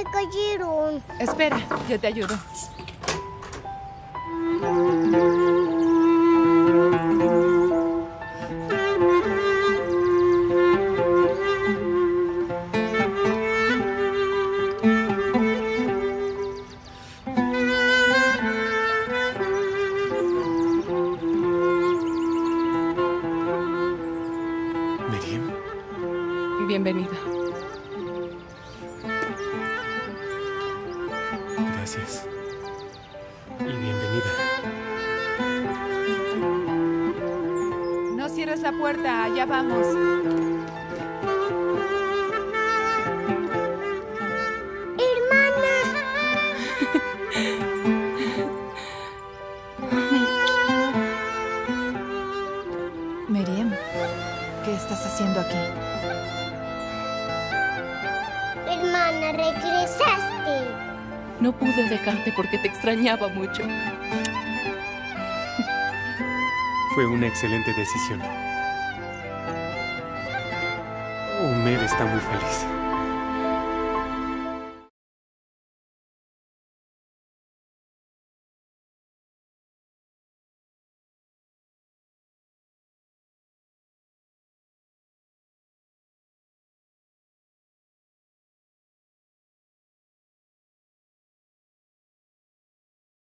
cayeron. Espera, yo te ayudo. Miriam. Bienvenida. Gracias. Y bienvenida. No cierres la puerta, allá vamos. Miriam, ¿qué estás haciendo aquí? Hermana, regresaste. No pude dejarte porque te extrañaba mucho. Fue una excelente decisión. Homer está muy feliz.